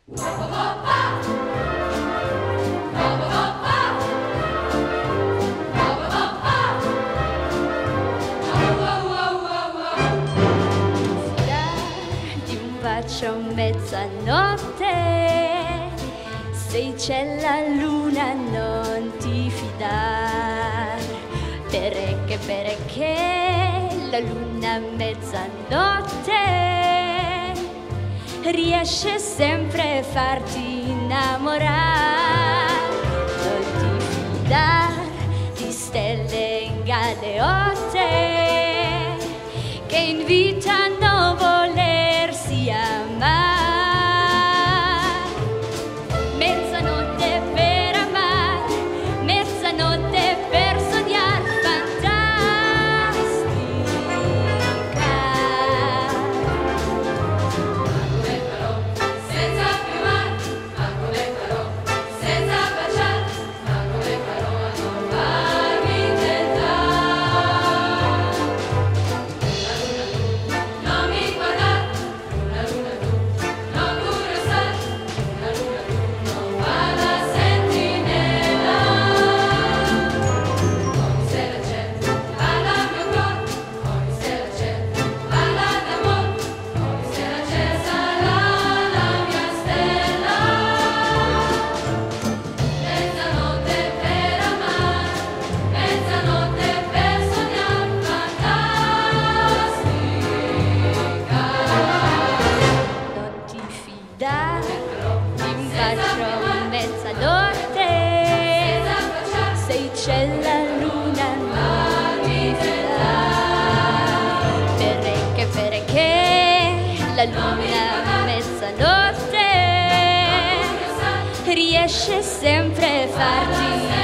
Di un bacio a mezzanotte, se c'è la luna non ti fidar, perché la luna a mezzanotte riesce sempre a farti innamorare. Non ti fidar di stelle in galeotte che invitano a volersi amare. Mezzanotte per amare, mezzanotte per sognare, fantastica. Come farò senza firmare, ma come farò senza baciare, ma come farò a non farmi tentare. Non mi guardare, una luna tu, non curiosare, una luna tu, non vada sentinella. Ogni sera c'è, parla il mio cuore, ogni sera c'è, parla d'amore, ogni sera c'è, sarà la mia stella. Mezzanotte per amare, mezzanotte per sognare, fantastica. Non ti fidare di un bacio a mezzanotte, se c'è la luna non ti fidare, perché la luna a mezzanotte riesce sempre a farti